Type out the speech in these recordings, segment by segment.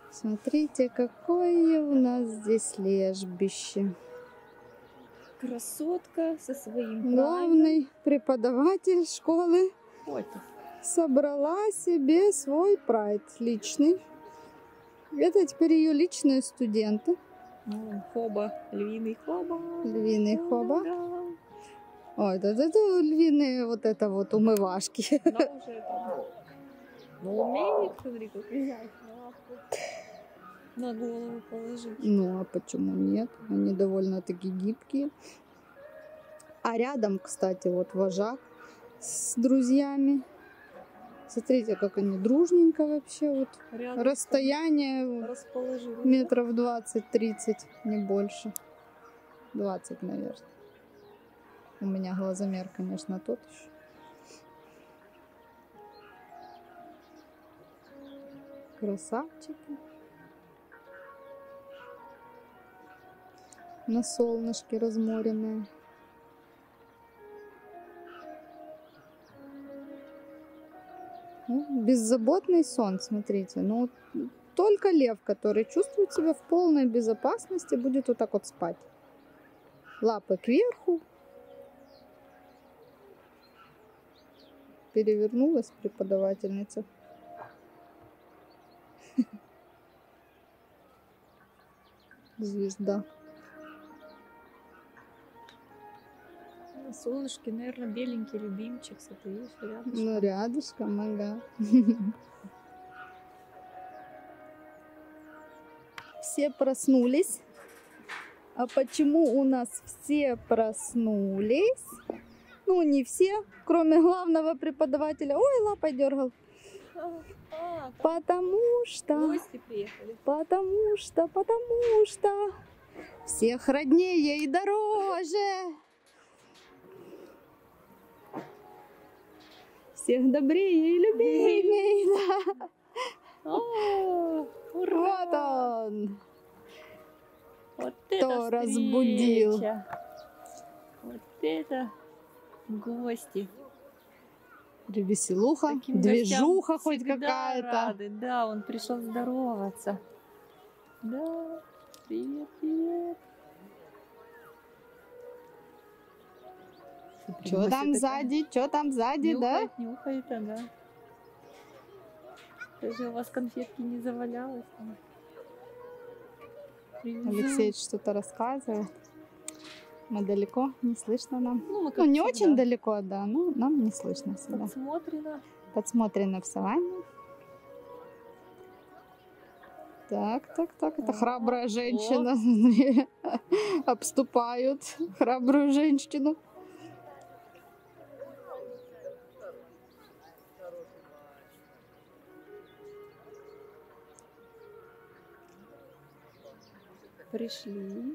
Смотрите, какое у нас здесь лежбище. Красотка со своим Главный преподаватель школы котик. собрала себе свой прайд личный. Это теперь ее личные студенты. Хоба, львиный хоба. Львиный хоба. Да. Ой, это львиные вот это вот умывашки. Но уже это... Ну, умеет, смотри, как взять лапу. На голову положить. Ну, а почему нет? Они довольно-таки гибкие. А рядом, кстати, вот вожак с друзьями. Смотрите, как они дружненько вообще. Вот Рядом расстояние расположили. метров 20-30, не больше. 20, наверное. У меня глазомер, конечно, тот еще. Красавчики. На солнышке разморенные. Ну, беззаботный сон, смотрите. Ну, только лев, который чувствует себя в полной безопасности, будет вот так вот спать. Лапы кверху. Перевернулась преподавательница. Звезда. На солнышке, наверное, беленький любимчик. Смотри, рядышком. Ну, рядышком, ага. Все проснулись. А почему у нас все проснулись? Ну, не все, кроме главного преподавателя. Ой, лапой дергал. Потому что... Гости приехали. Потому что всех роднее и дороже. Всех добрее и любимее. Да. О, ура! Вот он. Вот Кто это разбудил? встреча. Вот это гости. Веселуха, Таким движуха гостям хоть всегда какая-то. рады. Да, он пришел здороваться. Да, привет, привет. Что там сзади? Что там сзади, да? Нюхает, нюхает, ага. Даже у вас конфетки не завалялось. Привезу. Алексей что-то рассказывает. Мы далеко, не слышно нам. Ну, мы как Ну, не всегда. очень далеко, да, но нам не слышно всегда. Подсмотрено. Подсмотрено в саванне. Так, это храбрая женщина. Смотри, обступают храбрую женщину. Пришли.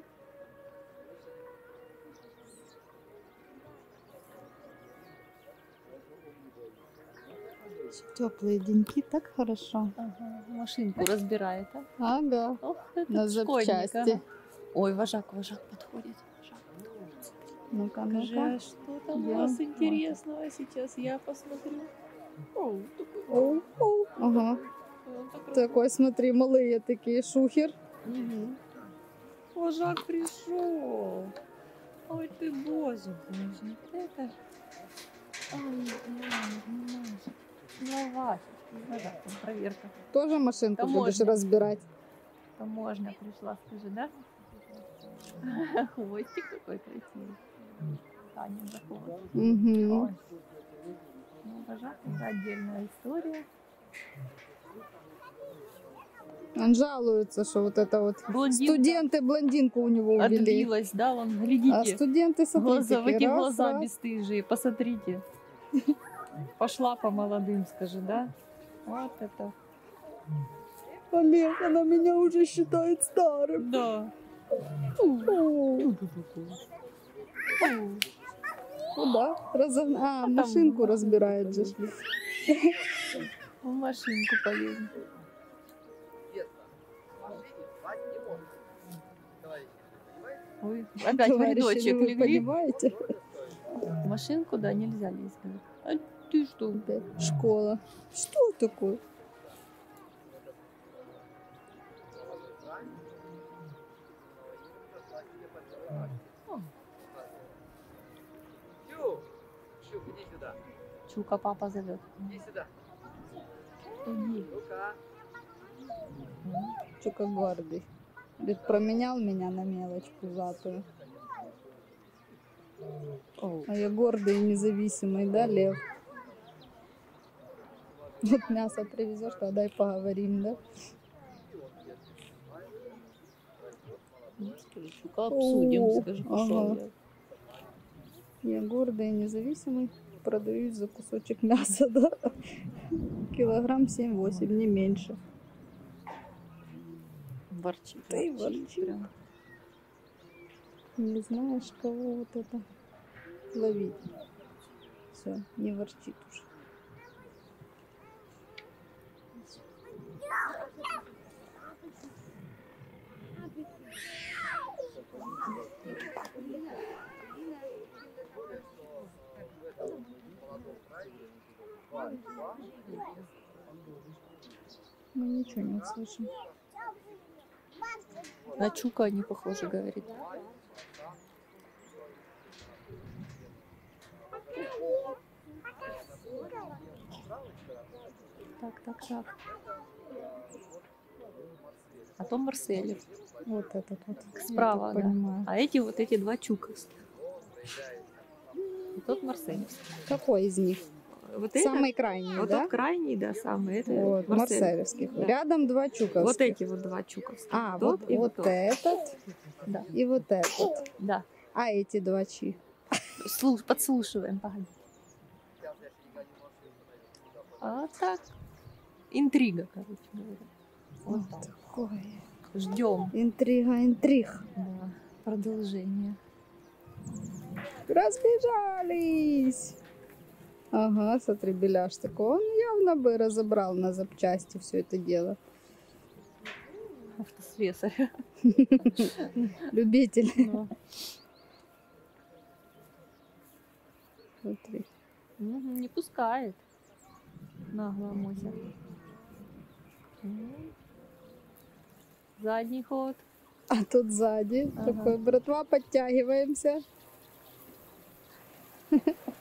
Теплые деньки, так хорошо. Ага, машинку разбирает, а? Ага, Ох, этот на школьник, запчасти. ага. Ой, вожак подходит. Ну-ка, Скажи, ну-ка. а что там Где у вас он? интересного сейчас? Я посмотрю. О, такой. Оу. Ага. Он так Такой, смотри, малые такие, шухер. Угу. Вожак пришел. Ой, ты боже, боже. Это... Ой, Вася, вожак, там проверка. Тоже машинку Таможня. будешь разбирать? Таможня пришла, скажи, да? Хвостик какой красивый. Таня заходит. Угу. Ой. Ну, вожак, это отдельная история. Он жалуется, что вот это вот Блондинка студенты блондинку у него увели. отбилась, да, вон, глядите. А студенты, смотрите, В эти раз, глаза раз. бесстыжие, посмотрите. Пошла по молодым, скажи, да? Вот это. Олег, она меня уже считает старым. Да. Куда? Машинку разбирает же. В машинку полезно. Ой, опять в Товарищи, рядочек вы легли. понимаете? В машинку, да, нельзя лезть. А ты что? Опять школа. Что такое? Чука папа зовет. Иди сюда. Иди. Чука гордый. Говорит, променял меня на мелочь пузатую. Оу. А я гордый и независимый, да, лев? Вот мясо привезешь, тогда и поговорим, да? Скажи, Чука, обсудим. О, Скажи, ага. пошел я. Я гордый и независимый. Продаюсь за кусочек мяса, да? Килограмм 7-8, не меньше. Ворчит. Ты ворчит. Прям. Не знаешь, кого вот это ловить. Все, не ворчит уже. Мы ничего не услышим. На Чука не похоже, говорит. Так. А то Марселев. Вот этот вот. Справа, я да. так понимаю. А эти два чуковских. И тот Марселевский. Какой из них? Вот Самый крайний, вот да? тот крайний, да, самый. Это Вот, марселевских. Да. Рядом два чуковских. Вот эти вот два чуковских. А, Тот вот, и вот тот. этот Да. и вот этот. Да. А эти два чьи? Подслушиваем, погоди. А так. Интрига, короче говоря. Вот так. Такое. Ждем. Интриг. Да. Продолжение. Разбежались. Ага, смотри, беляш такой. Он явно бы разобрал на запчасти все это дело. Автослесарь. Любитель. Но. Смотри. Не пускает. Нагло Мося. Задний ход. А тут сзади Ага. такой, братва, подтягиваемся.